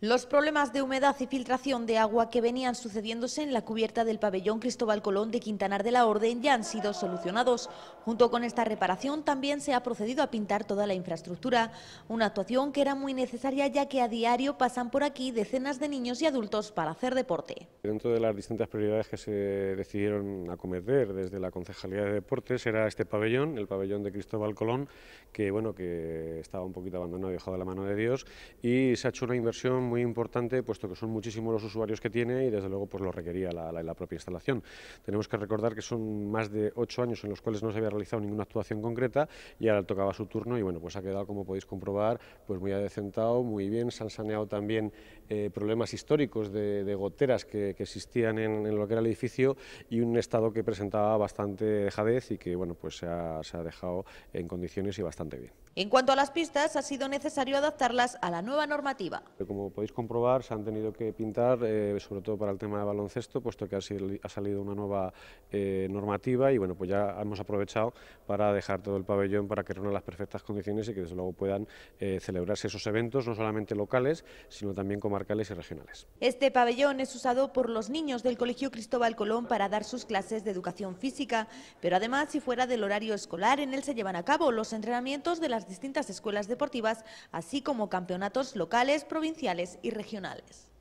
Los problemas de humedad y filtración de agua que venían sucediéndose en la cubierta del pabellón Cristóbal Colón de Quintanar de la Orden ya han sido solucionados. Junto con esta reparación también se ha procedido a pintar toda la infraestructura, una actuación que era muy necesaria ya que a diario pasan por aquí decenas de niños y adultos para hacer deporte. Dentro de las distintas prioridades que se decidieron acometer desde la Concejalía de Deportes era este pabellón, el pabellón de Cristóbal Colón, que estaba un poquito abandonado y dejado de la mano de Dios, y se ha hecho una inversión muy importante, puesto que son muchísimos los usuarios que tiene y desde luego pues lo requería la propia instalación. Tenemos que recordar que son más de 8 años en los cuales no se había realizado ninguna actuación concreta y ahora tocaba su turno y bueno, pues ha quedado, como podéis comprobar, pues muy adecentado, muy bien. Se han saneado también problemas históricos de goteras que existían en lo que era el edificio y un estado que presentaba bastante dejadez y que bueno, pues se ha dejado en condiciones y bastante bien. En cuanto a las pistas, ha sido necesario adaptarlas a la nueva normativa. Como podéis comprobar, se han tenido que pintar, sobre todo para el tema de baloncesto, puesto que ha salido una nueva normativa y bueno, pues ya hemos aprovechado para dejar todo el pabellón para que reúna las perfectas condiciones y que desde luego puedan celebrarse esos eventos, no solamente locales, sino también comarcales y regionales. Este pabellón es usado por los niños del Colegio Cristóbal Colón para dar sus clases de educación física, pero además, si fuera del horario escolar, en él se llevan a cabo los entrenamientos de las distintas escuelas deportivas, así como campeonatos locales, provinciales y regionales.